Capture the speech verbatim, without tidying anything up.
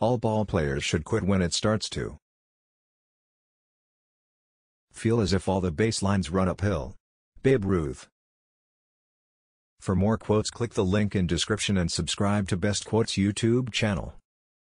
All ball players should quit when it starts to feel as if all the baselines run uphill. Babe Ruth. For more quotes, click the link in description and subscribe to Best Quotes YouTube channel.